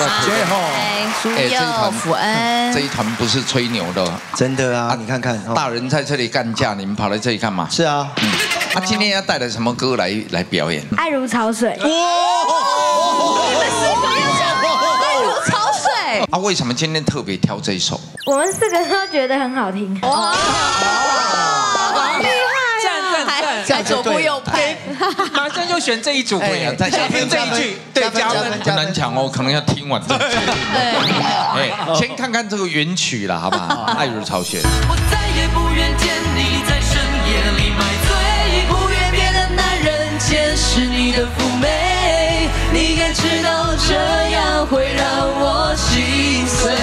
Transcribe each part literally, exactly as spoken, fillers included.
到最后， 苏佑、福恩， 这一团不是吹牛的， 真的啊，你看看， 大人在这里干架，你们跑来这里干嘛？ 是啊， 嗯，啊，今天要带来什么歌来来表演？ 爱如潮水。 哇！你们四个要唱爱如潮水啊，为什么今天特别挑这一首？ 我们四个都觉得很好听。哇！ 还左步右拍， 马上就选这一组， 对呀， 加分这一句，对，加分， 很难讲哦，可能要听完再决定。哎，先看看这个原曲了，好不好？爱如潮水。 我再也不愿见你在深夜里买醉，不愿别的男人见识你的妩媚，你该知道这样会让我心碎。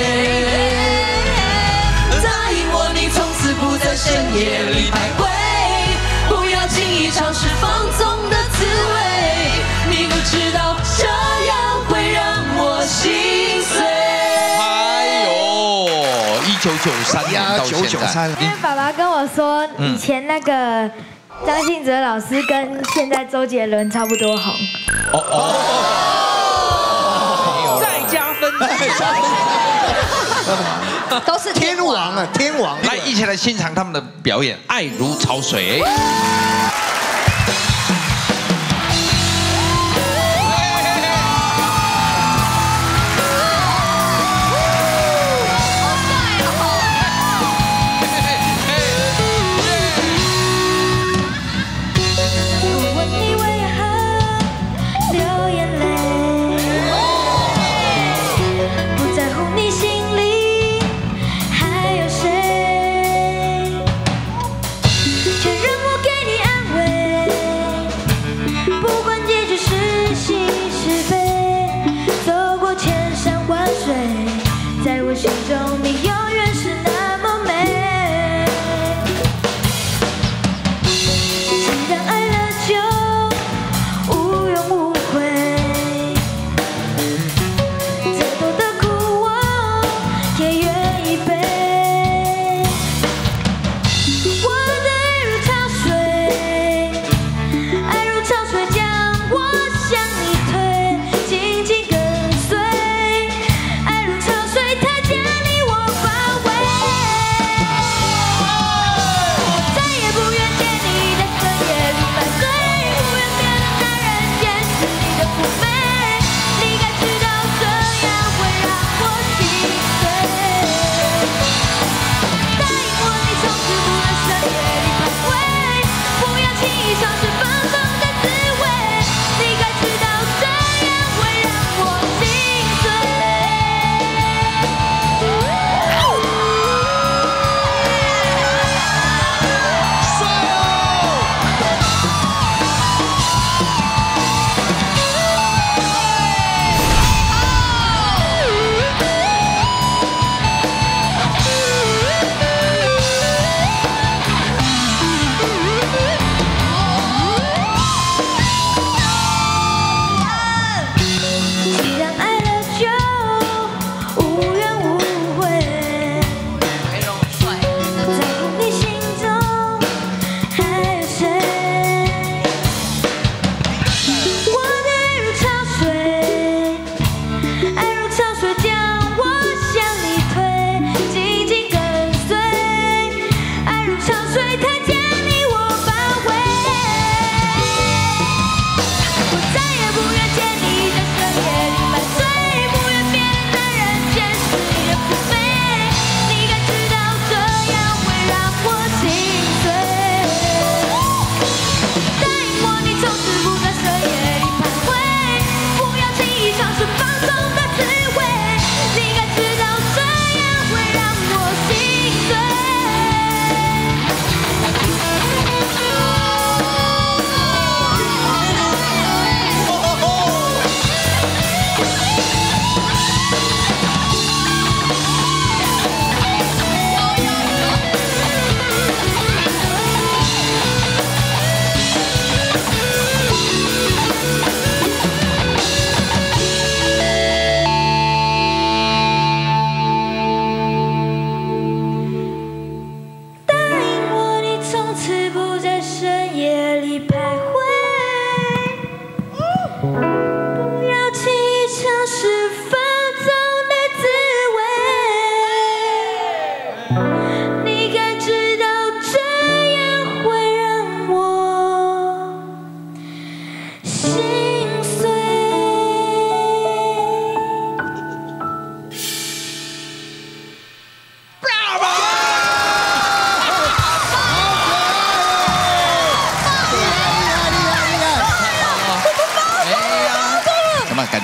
答应我，你从此不在深夜里徘徊。轻易尝试放纵的滋味，你不知道这样会让我心碎。 哎呦，一九九三年到现在， 因为爸爸跟我说，以前那个张信哲老师跟现在周杰伦差不多红。 哦哦，再加分，再加分，都是天王啊，天王！ 来，一起来欣赏他们的表演，《爱如潮水》。 却让我给你安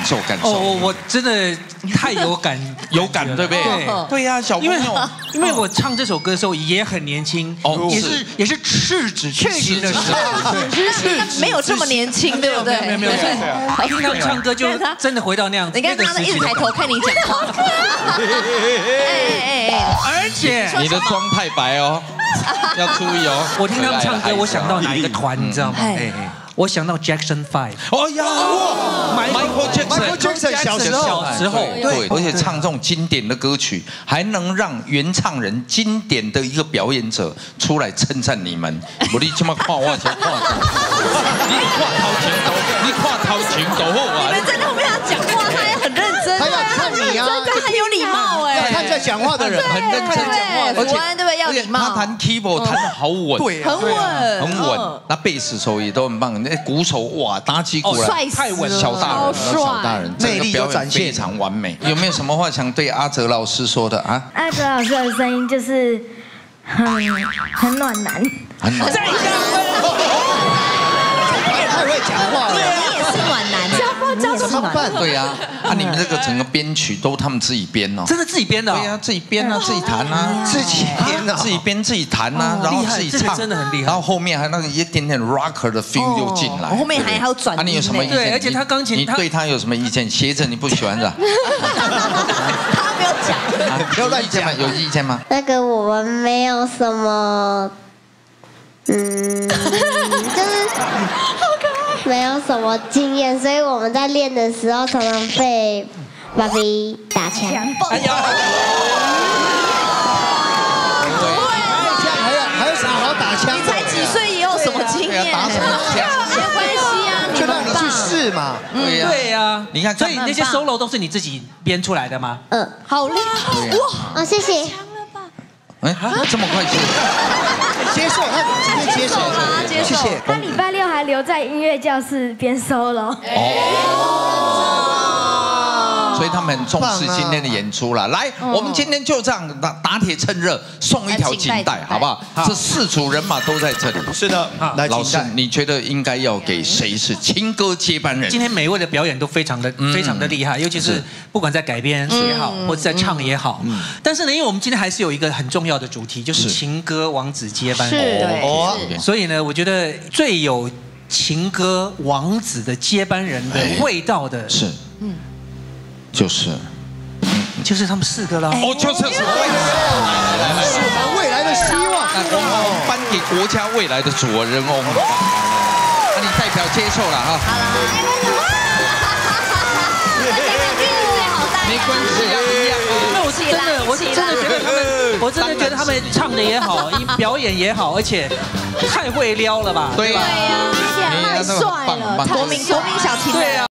受感受。 哦，我真的太有感， 有感对不对？ 对对呀，小朋因为友， 因为我唱这首歌的时候也很年轻， 哦也是是也是赤子之心的时候，对， 没有这么年轻，对不对？ 没有没有没有，听他们唱歌就真的回到那样子。 你看他们一直抬头看你讲话，哎哎， 而且你的妆太白哦，要注意哦。 我听他们唱歌，我想到哪一个团，你知道吗？ 哎我想到 Jackson Five。 哦呀，Michael Michael Jackson Jackson 小时候， 小时候， 对，而且唱这种经典的歌曲，还能让原唱人经典的一个表演者出来称赞你们。我你这么看我才看，你看头前头，你看头前头好啊。 你们在后面他讲话，他也很认真， 他要看你啊， 他很有礼貌哎， 要看在讲话的人， 很认真讲话， 对，福安对不对？要礼貌， 他弹 keyboard 弹得好稳， 对， 很稳， 很稳。那贝斯手也都很棒，那鼓手哇，打起鼓来帅死了， 小大人，小大人， 魅力表都展现演非常完美。有没有什么话想对阿哲老师说的啊？ 阿哲老师的声音就是很很暖男， 很暖。 再加分。 太会讲话了， 你也是暖男，教包教怎么办？ 对呀，啊，你们这个整个编曲都他们自己编哦。 真的自己编的？ 对呀，自己编啊，自己弹啊， 自己编啊， 自己编自己弹啊，然后自己唱， 真的很厉害。 然后后面还那个一点点 rocker 的 feel 又进来， 后面还还有转。 啊，你有什么意见？ 对，而且他钢琴， 你对他有什么意见？鞋子你不喜欢的？ 他没有讲， 不要乱讲， 有意见吗？ 那个我们没有什么，嗯，就是没有什么经验，所以我们在练的时候常常被爸比打枪。 哎呀， 还有还有啥好打枪？ 你才几岁也有什么经验？ 打什么枪？ 没关系啊， 就让你去试嘛。 对呀， 对呀， 你看， 所以那些 solo 都是你自己编出来的吗？ 嗯， 好厉害哇！ 哦，谢谢。 哎，这么快是？ 接受，他直接接受， 接受。 谢谢。 他礼拜六还留在音乐教室编 solo。 所以他们很重视今天的演出了。来，我们今天就这样打打铁趁热，送一条锦带，好不好？这四组人马都在这里。 是的，来， 老师，你觉得应该要给谁是情歌接班人？ 今天每一位的表演都非常的非常的厉害，尤其是不管在改编也好，或者在唱也好。但是呢，因为我们今天还是有一个很重要的主题，就是情歌王子接班人。 对， 所以呢，我觉得最有情歌王子的接班人的味道的是，嗯，就是， 就是他们四个啦。 哦，就是是是我们未来的希望。 那我们颁给国家未来的主人翁。那你代表接受了哈。 好了， 没关系啊，一样。 那我是真的，我是真的觉得他们，我真的觉得他们唱的也好，表演也好，而且太会撩了吧？ 对呀， 太帅了，国民国民小情人。 对啊。